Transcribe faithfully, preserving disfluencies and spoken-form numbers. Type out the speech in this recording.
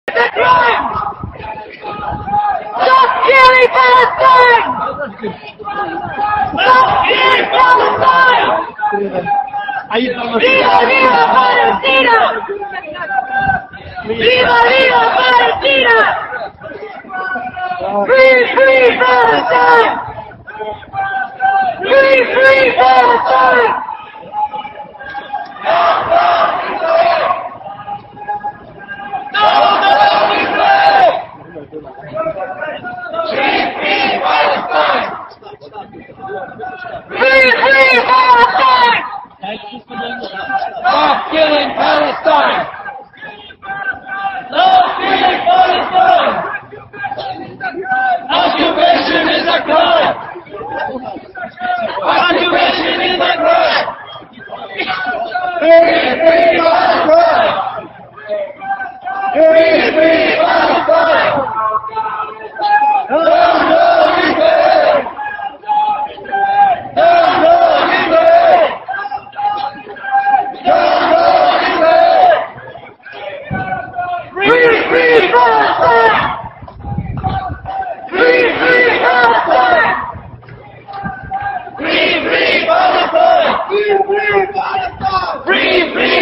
It's a crime! Stop killing Palestine! Stop killing Palestine! Viva, viva Palestina! Viva, viva Palestina! Free, free Palestine! Free, free Palestine! No, no, we pray! Free, free Palestine! Free, free Palestine! Stop killing Palestine! Stop killing Palestine! Occupation is a crime! Occupation is a crime! Free, free Palestine! Free, free Palestine! No, no, we pray! No, no, we pray! No, no, we pray! Free, free Palestine! Free, free Palestine! Free, free Palestine! Free, free Palestine! Free, free